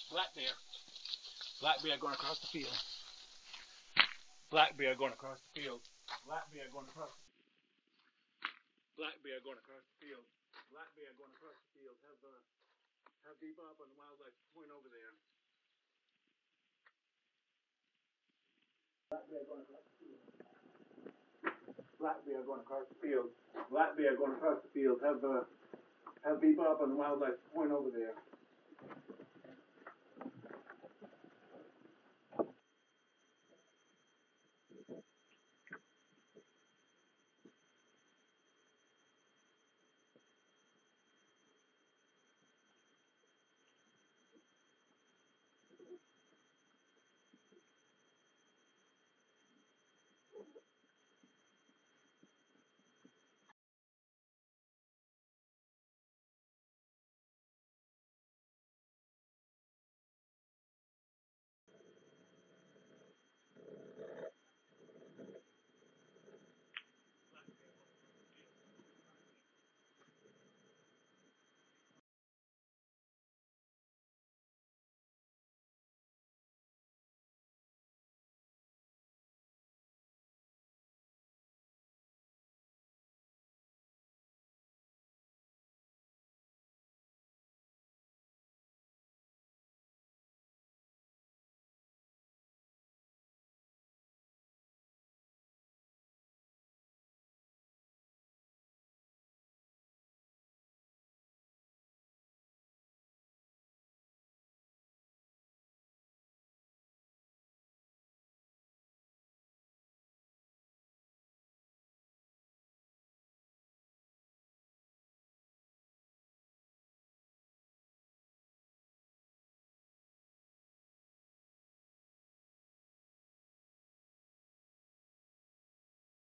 Black bear. Black bear going across the field. Black bear going across the field. Black bear going across. Black bear going across the field. Black bear going across the field. Have deep up on the wildlife point over there. Black bear going across the field. Black bear going across the field. Black bear going across the field. Have deep up on the wildlife point over there.